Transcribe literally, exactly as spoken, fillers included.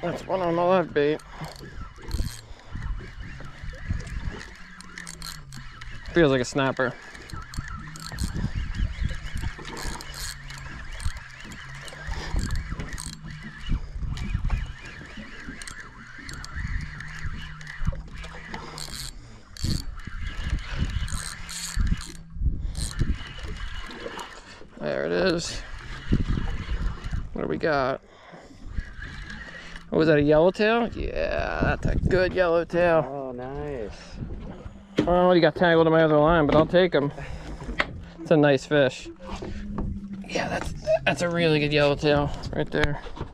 That's one on the live bait. Feels like a snapper. There it is. What do we got? Oh, was that a yellowtail? Yeah, that's a good yellowtail. Oh, nice. Oh, he got tangled in my other line, but I'll take him. It's a nice fish. Yeah, that's that's a really good yellowtail right there.